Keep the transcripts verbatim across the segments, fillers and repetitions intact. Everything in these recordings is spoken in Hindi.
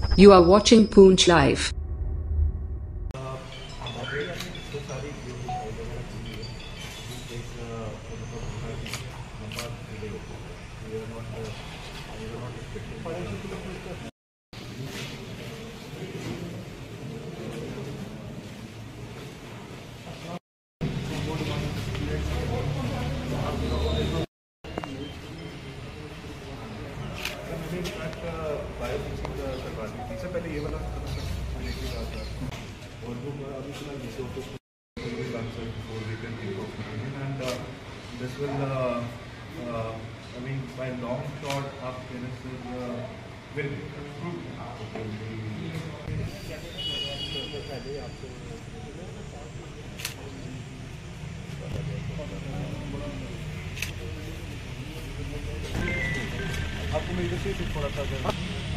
You are watching Poonch Live. इससे पहले ये वाला और वो अभी फिलहाल जैसे office and uh, this will uh, uh, I mean by long shot up this is uh, will आपको मेरे से थोड़ा सा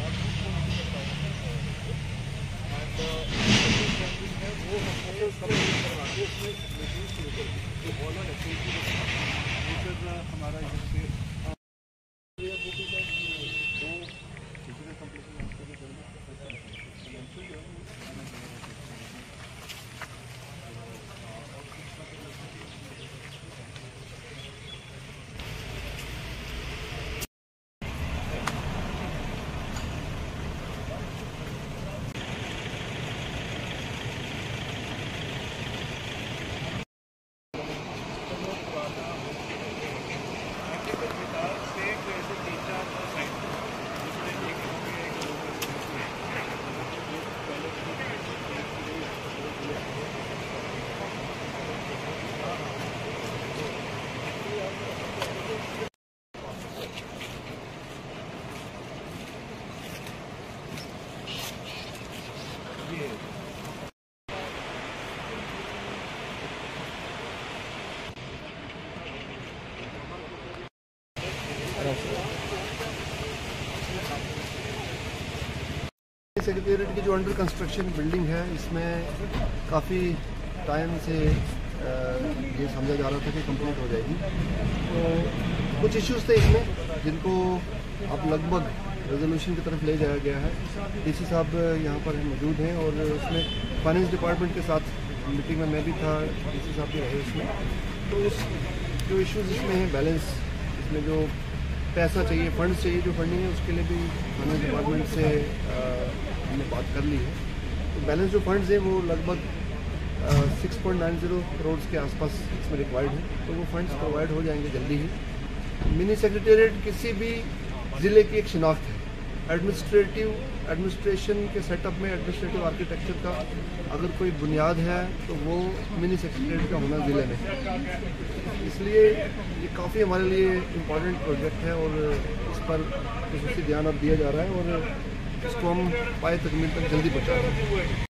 हमारा सेक्रेटेरिएट की जो अंडर कंस्ट्रक्शन बिल्डिंग है इसमें काफ़ी टाइम से ये समझा जा रहा था कि कंप्लीट हो जाएगी। तो कुछ इश्यूज थे इसमें जिनको अब लगभग रेजोल्यूशन की तरफ ले जाया गया है। डीसी साहब यहाँ पर मौजूद हैं और उसमें फाइनेंस डिपार्टमेंट के साथ मीटिंग में मैं भी था, डीसी साहब भी रहे उसमें। तो इस जो इश्यूज इसमें हैं बैलेंस, इसमें जो पैसा चाहिए, फंड्स चाहिए, जो फंडिंग है उसके लिए भी फाइनेंस डिपार्टमेंट से हमने बात कर ली है। तो बैलेंस जो फंड्स हैं वो लगभग six point nine zero crore के आसपास इसमें रिक्वायर्ड है। तो वो फंड्स प्रोवाइड हो जाएंगे जल्दी ही। मिनी सेक्रेटेरिएट किसी भी ज़िले की एक शिनाख्त है। एडमिनिस्ट्रेटिव एडमिनिस्ट्रेशन के सेटअप में एडमिनिस्ट्रेटिव आर्किटेक्चर का अगर कोई बुनियाद है तो वो मिनी सेक्रेटेरिएट का होना ज़िले में। इसलिए ये काफ़ी हमारे लिए इम्पॉर्टेंट प्रोजेक्ट है और इस पर खसूसी ध्यान अब दिया जा रहा है और इसको हम पाए तकमील तक जल्दी पहुँचा रहे हैं।